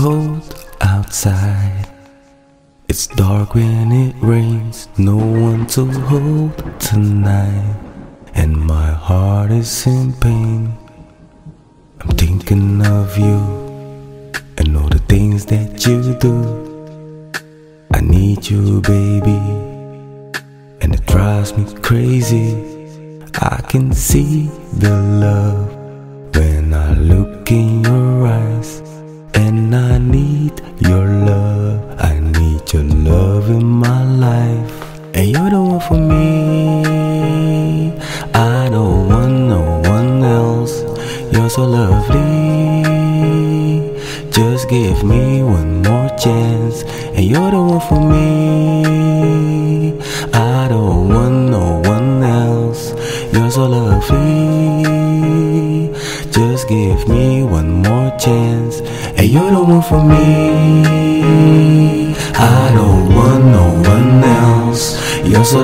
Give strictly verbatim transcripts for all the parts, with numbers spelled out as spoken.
cold outside. It's dark when it rains, no one to hold tonight. And my heart is in pain. I'm thinking of you and all the things that you do. I need you, baby, and it drives me crazy. I can see the love when I look in your eyes. And I need your love, I need your love in my life. And you're the one for me, I don't want no one else. You're so lovely, just give me one more chance. And you're the one for me, I don't want no one else. You're so lovely, just give me one more chance. And you're the one for me, I don't want no one else. You're so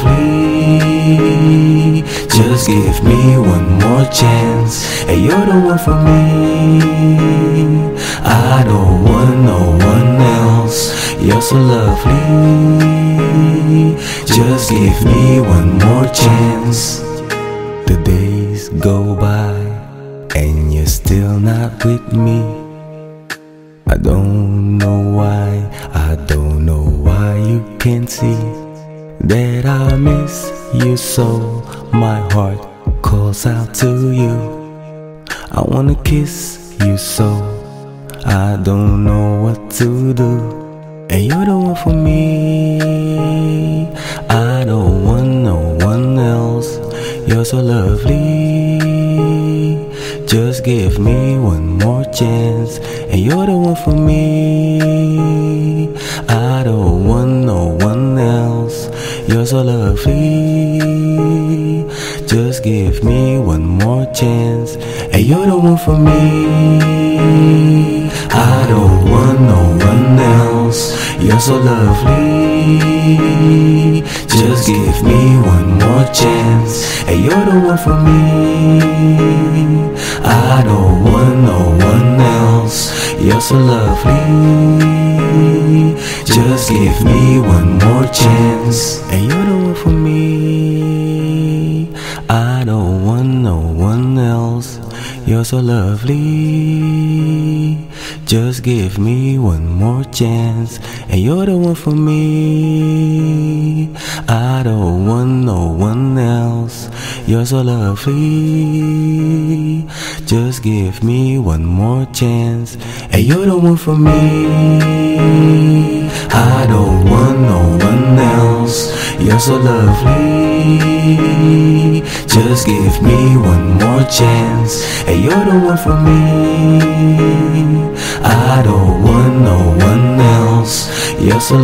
lovely, just give me one more chance. And you're the one for me, I don't want no one else. You're so lovely, just give me one more chance. The days go by and you're still not with me. I don't know why, I don't know why you can't see that I miss you so. My heart calls out to you, I wanna kiss you so. I don't know what to do. And you're the one for me, I don't want no one else. You're so lovely, just give me one more chance. And you're the one for me, I don't want no one else. You're so lovely, just give me one more chance. And you're the one for me, I don't want no one else. You're so lovely, just give me one more chance. And you're the one for me, I don't want no one else. You're so lovely, just give me one more chance. And you're the one for me, I don't want no one else. You're so lovely, just give me one more chance. And you're the one for me, I don't want no one else. You're so lovely, just give me one more chance. And you're the one for me, I don't want no one else. You're so lovely, just give me one more chance. And you're the one for me, I don't want no one else. You're so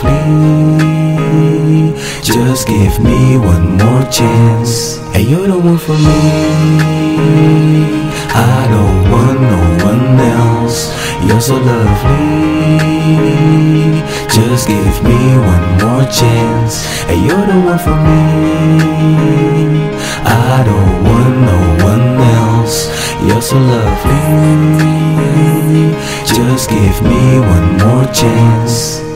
lovely, just give me one more chance. And you're the one for me, I don't want no one else. You're so lovely, just give me one more chance. And you're the one for me, I don't want no one else. You're so lovely, just give me one more chance.